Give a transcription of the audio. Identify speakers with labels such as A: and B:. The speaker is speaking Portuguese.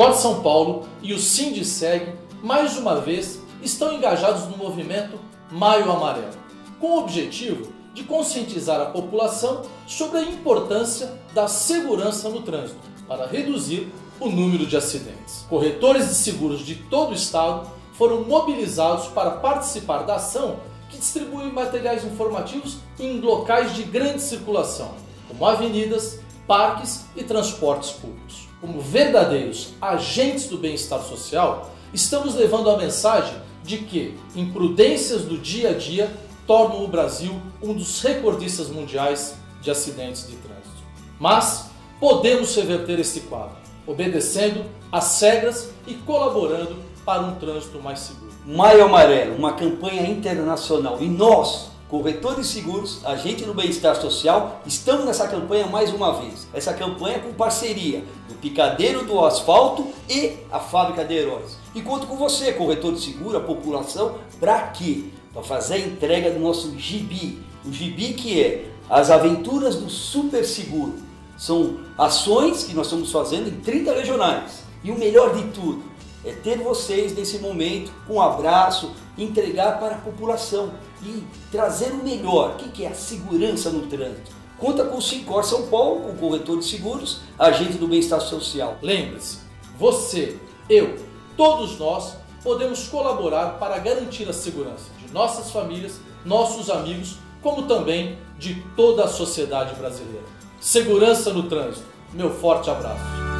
A: Sicor São Paulo e o Sindiceg, mais uma vez, estão engajados no movimento Maio Amarelo, com o objetivo de conscientizar a população sobre a importância da segurança no trânsito, para reduzir o número de acidentes. Corretores de seguros de todo o estado foram mobilizados para participar da ação, que distribui materiais informativos em locais de grande circulação, como avenidas, parques e transportes públicos. Como verdadeiros agentes do bem-estar social, estamos levando a mensagem de que imprudências do dia a dia tornam o Brasil um dos recordistas mundiais de acidentes de trânsito. Mas podemos reverter esse quadro, obedecendo às regras e colaborando para um trânsito mais seguro.
B: Maio Amarelo, uma campanha internacional, e nós, corretores de seguros, agente do bem-estar social, estamos nessa campanha mais uma vez. Essa campanha com parceria do Picadeiro do Asfalto e a Fábrica de Heróis. E conto com você, corretor de seguro, a população, para quê? Para fazer a entrega do nosso gibi. O gibi que é As Aventuras do Super Seguro. São ações que nós estamos fazendo em 30 regionais. E o melhor de tudo é ter vocês nesse momento com um abraço, entregar para a população e trazer o melhor. O que é a segurança no trânsito? Conta com o Sicor São Paulo, o corretor de seguros, agente do bem-estar social.
A: Lembre-se, você, eu, todos nós podemos colaborar para garantir a segurança de nossas famílias, nossos amigos, como também de toda a sociedade brasileira. Segurança no trânsito. Meu forte abraço.